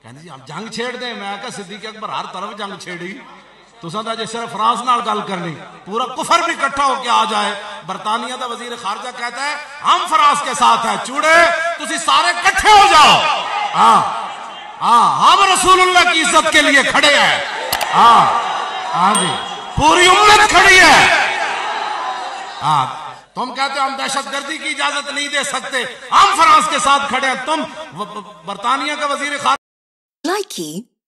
कहते जी हम जंग छेड़ दे। मैं क्या सिद्दीक अकबर हर तरफ जंग छेड़ी, तुसा तो सिर्फ फ्रांस नाल गल करनी, पूरा कुफर भी इकट्ठा होके आ जाए। बरतानिया का वजीर खारजा कहता है हम फ्रांस के साथ है, चूड़े तुसी सारे इकट्ठे हो जाओ। हाँ हाँ, हम रसूलुल्लाह की इज्जत के लिए खड़े हैं। हाँ हाँ जी, पूरी उम्मत खड़ी है। हाँ, तुम कहते हो हम दहशतगर्दी की इजाजत नहीं दे सकते, हम फ्रांस के साथ खड़े हैं। तुम बरतानिया का वजीर खारजा